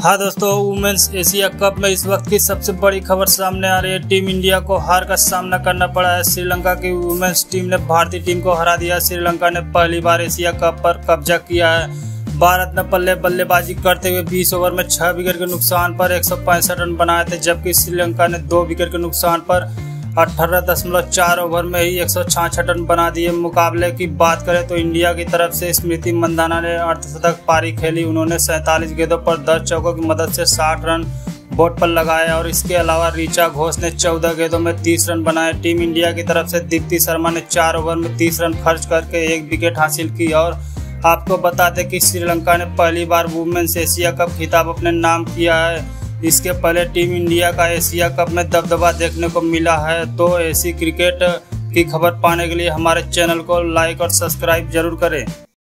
हाँ दोस्तों, women's Asia Cup में इस वक्त की सबसे बड़ी खबर सामने आ रही है। टीम इंडिया को हार का सामना करना पड़ा है। श्रीलंका की वुमेन्स टीम ने भारतीय टीम को हरा दिया। श्रीलंका ने पहली बार एशिया कप पर कब्जा किया है। भारत ने पहले बल्लेबाजी करते हुए 20 ओवर में 6 विकेट के नुकसान पर 165 रन बनाए थे, जबकि श्रीलंका ने 2 विकेट के नुकसान पर 18.4 ओवर में ही 166 रन बना दिए। मुकाबले की बात करें तो इंडिया की तरफ से स्मृति मंदाना ने अर्धशतक पारी खेली। उन्होंने 47 गेंदों पर 10 चौकों की मदद से 60 रन बोर्ड पर लगाए और इसके अलावा ऋचा घोष ने 14 गेंदों में 30 रन बनाए। टीम इंडिया की तरफ से दीप्ति शर्मा ने 4 ओवर में 30 रन खर्च करके 1 विकेट हासिल की। और आपको बता दें कि श्रीलंका ने पहली बार वुमेन्स एशिया कप खिताब अपने नाम किया है। इसके पहले टीम इंडिया का एशिया कप में दबदबा देखने को मिला है। तो ऐसी क्रिकेट की खबर पाने के लिए हमारे चैनल को लाइक और सब्सक्राइब जरूर करें।